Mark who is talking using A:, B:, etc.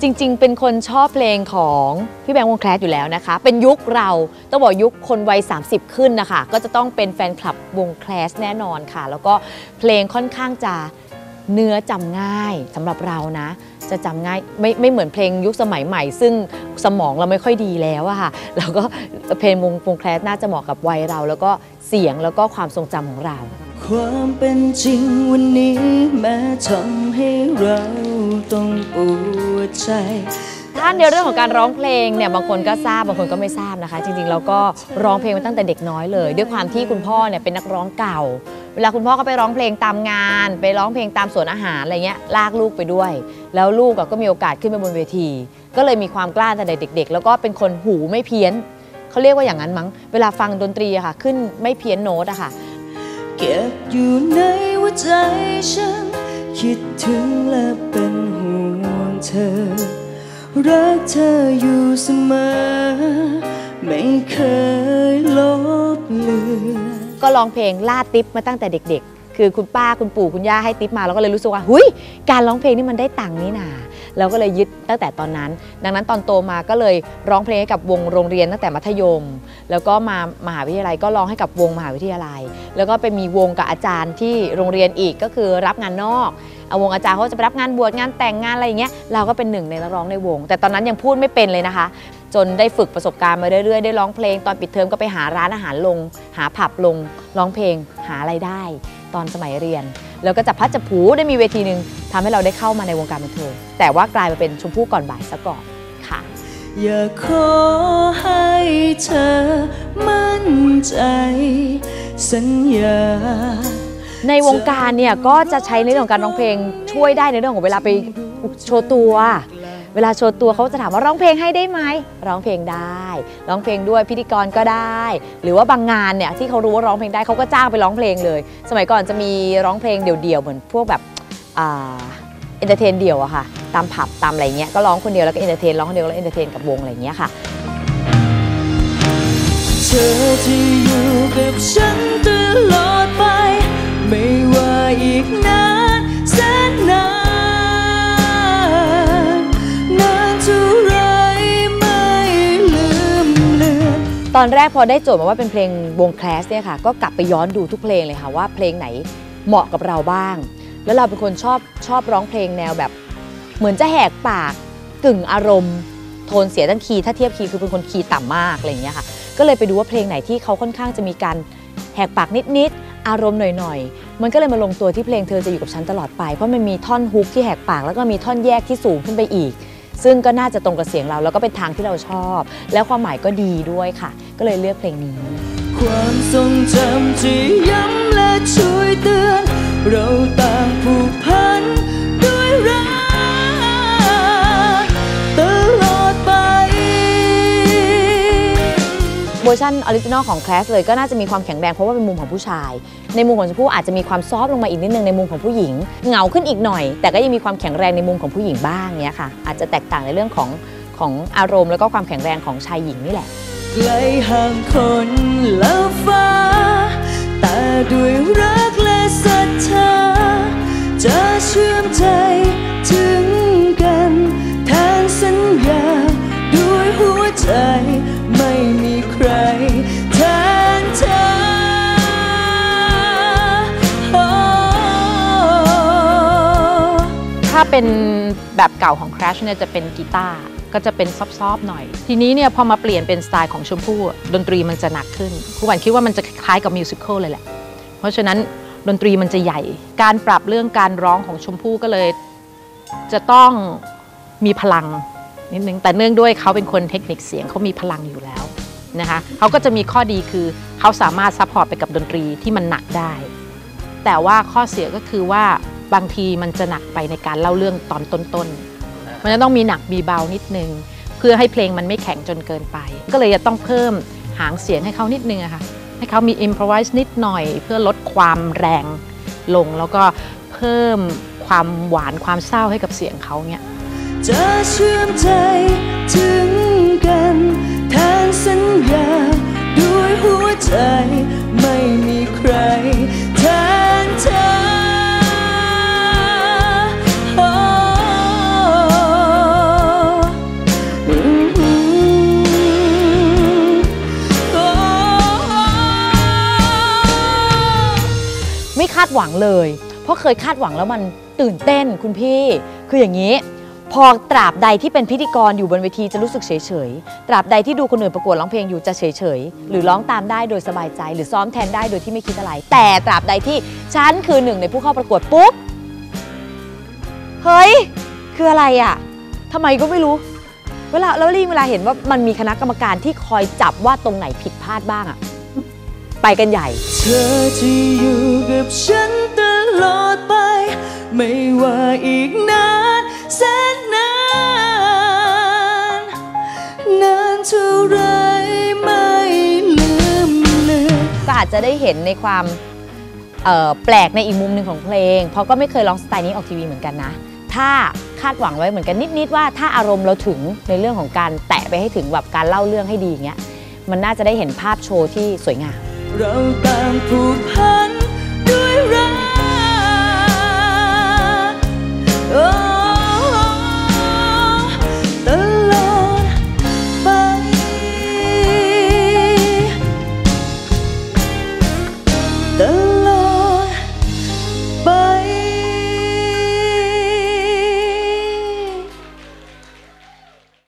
A: จริงๆเป็นคนชอบเพลงของพี่แบงค์วงแคลสอยู่แล้วนะคะเป็นยุคเราต้องบอกยุคคนวัย30ขึ้นนะคะก็จะต้องเป็นแฟนคลับวงแคลสแน่นอนค่ะแล้วก็เพลงค่อนข้างจะเนื้อจำง่ายสำหรับเรานะจะจำง่ายไม่เหมือนเพลงยุคสมัยใหม่ซึ่งสมองเราไม่ค่อยดีแล้วอะค่ะแล้วก็เพลงวงแคลสน่าจะเหมาะกับวัยเราแล้วก็เสียงแล้วก็ความทรงจำของเรา
B: ความเป็นจริงวันนี้แม้ทำให้เราต้องปวดใจ
A: ท่านในเรื่องของการร้องเพลงเนี่ยบางคนก็ทราบบางคนก็ไม่ทราบนะคะจริงๆเราก็ร้องเพลงมาตั้งแต่เด็กน้อยเลยด้วยความที่คุณพ่อเนี่ยเป็นนักร้องเก่าเวลาคุณพ่อก็ไปร้องเพลงตามงานไปร้องเพลงตามสวนอาหารอะไรเงี้ยลากลูกไปด้วยแล้วลูกก็มีโอกาสขึ้นไปบนเวทีก็เลยมีความกล้าแต่เด็กๆแล้วก็เป็นคนหูไม่เพี้ยนเขาเรียกว่าอย่างนั้นมั้งเวลาฟังดนตรีอะค่ะขึ้นไม่เพี้ยนโน้ตอะค่ะ
B: เก็บอยู่ในหัวใจฉันคิดถึงและเป็นห่วงเธอรักเธออยู่เสมอไม่เคยลบเลือน
A: ก็ร้องเพลงล่าติ๊บมาตั้งแต่เด็กๆคือคุณป้าคุณปู่คุณย่าให้ติ๊บมาเราก็เลยรู้สึกว่าหุยการร้องเพลงนี่มันได้ตังค์นี่นาเราก็เลยยึดตั้งแต่ตอนนั้นดังนั้นตอนโตมาก็เลยร้องเพลงให้กับวงโรงเรียนตั้งแต่มัธยมแล้วก็มามหาวิทยาลัยก็ร้องให้กับวงมหาวิทยาลัยแล้วก็ไปมีวงกับอาจารย์ที่โรงเรียนอีกก็คือรับงานนอกเอาวงอาจารย์เขาจะไปรับงานบวชงานแต่งงานอะไรอย่างเงี้ยเราก็เป็นหนึ่งในนักร้องในวงแต่ตอนนั้นยังพูดไม่เป็นเลยนะคะจนได้ฝึกประสบการณ์มาเรื่อยๆได้ร้องเพลงตอนปิดเทอมก็ไปหาร้านอาหารลงหาผับลงร้องเพลงหารายได้ตอนสมัยเรียนแล้วก็จับพัดจับผูได้มีเวทีหนึ่งทำให้เราได้เข้ามาในวงการบันเทิงแต่ว่ากลายมาเป็นชมพู่ก่อนบ่ายซะก่อนค่ะ
B: อยากขอให้เธอมั่นใจสัญญา
A: ในวงการเนี่ยก็จะใช้ในเรื่องของการร้องเพลงช่วยได้ในเรื่องของเวลาไปโชว์ตัวเวลาโชว์ตัวเขาจะถามว่าร้องเพลงให้ได้ไหมร้องเพลงได้ร้องเพลงด้วยพิธีกรก็ได้หรือว่าบางงานเนี่ยที่เขารู้ว่าร้องเพลงได้เขาก็จ้างไปร้องเพลงเลยสมัยก่อนจะมีร้องเพลงเดี่ยวๆเหมือนพวกแบบเอนเตอร์เทนเดี่ยวอะค่ะตามผับตามอะไรเงี้ยก็ร้องคนเดียวแล้วก็เอนเตอร์เทนร้องคนเดียวแล้วเอนเตอร์เทนกับวงอะไรเงี้ยค่ะ
B: เธอที่อยู่กับฉันตลอดไปไม่ว่าอีกนานแสนนานนานเท่าไรไม่ลืมเลือน
A: ตอนแรกพอได้โจทย์มาว่าเป็นเพลงวงแคลสเนี่ยค่ะก็กลับไปย้อนดูทุกเพลงเลยค่ะว่าเพลงไหนเหมาะกับเราบ้างแล้วเราเป็นคนชอบร้องเพลงแนวแบบเหมือนจะแหกปากกึ่งอารมณ์โทนเสียตั้งคีย์ถ้าเทียบคีย์คือเป็นคนคีย์ต่ำมากอะไรอย่างเงี้ยค่ะก็เลยไปดูว่าเพลงไหนที่เขาค่อนข้างจะมีการแหกปากนิดๆอารมณ์หน่อยๆมันก็เลยมาลงตัวที่เพลงเธอจะอยู่กับฉันตลอดไปเพราะมันมีท่อนฮุกที่แหกปากแล้วก็มีท่อนแยกที่สูงขึ้นไปอีกซึ่งก็น่าจะตรงกับเสียงเราแล้วก็เป็นทางที่เราชอบแล้วความหมายก็ดีด้วยค่ะก็เลยเลือกเพลงนี้
B: ความทรงจำที่ย้ำและช่วยเตือนเราต่างผูกพันด้วยรักตลอดไป
A: เวอร์ชันออริจินอลของแคลสเลยก็น่าจะมีความแข็งแรงเพราะว่าเป็นมุมของผู้ชายในมุมของชมพู่อาจจะมีความซอฟต์ลงมาอีกนิดนึงในมุมของผู้หญิงเหงาขึ้นอีกหน่อยแต่ก็ยังมีความแข็งแรงในมุมของผู้หญิงบ้างเนี้ยค่ะอาจจะแตกต่างในเรื่องของอารมณ์แล้วก็ความแข็งแรงของชายหญิงนี่แหละ
B: ไกลห่างคนและฟ้าแต่ด้วยรักและศรัทธาจะเชื่อมใจถึงกันแทนสัญญาด้วยหัวใจไม่มีใครแทนเธอ
A: ถ้าเป็นแบบเก่าของ Crash เนี่ยจะเป็นกีตาร์ก็จะเป็นซอฟๆหน่อยทีนี้เนี่ยพอมาเปลี่ยนเป็นสไตล์ของชมพู่ดนตรีมันจะหนักขึ้นครูหวานคิดว่ามันจะคล้ายกับมิวสิควลเลยแหละเพราะฉะนั้นดนตรีมันจะใหญ่การปรับเรื่องการร้องของชมพู่ก็เลยจะต้องมีพลังนิดนึงแต่เนื่องด้วยเขาเป็นคนเทคนิคเสียงเขามีพลังอยู่แล้วนะคะเขาก็จะมีข้อดีคือเขาสามารถซัพพอร์ตไปกับดนตรีที่มันหนักได้แต่ว่าข้อเสียก็คือว่าบางทีมันจะหนักไปในการเล่าเรื่องตอนต้นๆมันจะต้องมีหนักมีเบานิดนึงเพื่อให้เพลงมันไม่แข็งจนเกินไปก็เลยจะต้องเพิ่มหางเสียงให้เขานิดนึงอะค่ะให้เขามี improvise นิดหน่อยเพื่อลดความแรงลงแล้วก็เพิ่มความหวานความเศร้าให้กับเสียงเขาเนี่ย
B: จะเชื่อมใจถึงกันแทนสัญญาด้วยหัวใจไม่มีใครแทนเธอ
C: คาดหวังเลยเพราะเคยคาดหวังแล้วมันตื่นเต้นคุณพี่คืออย่างนี้พอตราบใดที่เป็นพิธีกรอยู่บนเวทีจะรู้สึกเฉยๆตราบใดที่ดูคนอื่นประกวดร้องเพลงอยู่จะเฉยๆหรือร้องตามได้โดยสบายใจหรือซ้อมแทนได้โดยที่ไม่คิดอะไรแต่ตราบใดที่ฉันคือหนึ่งในผู้เข้าประกวดปุ๊บเฮ้ยคืออะไรอ่ะทำไมก็ไม่รู้เวลาเห็นว่ามันมีคณะกรรมการที่คอยจับว่าตรงไหนผิดพลาดบ้างอ่ะไปกันใหญ่
B: เธอจะอยู่กับฉันตลอดไปไม่ว่าอีกนานแสนนานนานเท่าไรไม่ลืมเลือน
C: ก็อาจจะได้เห็นในความแปลกในอีกมุมหนึ่งของเพลงเพราะก็ไม่เคยร้องสไตล์นี้ออกทีวีเหมือนกันนะถ้าคาดหวังไว้เหมือนกันนิดๆว่าถ้าอารมณ์เราถึงในเรื่องของการแตะไปให้ถึงแบบการเล่าเรื่องให้ดีอย่างเงี้ยมันน่าจะได้เห็นภาพโชว์ที่สวยงาม
B: เราต่างผูกพัน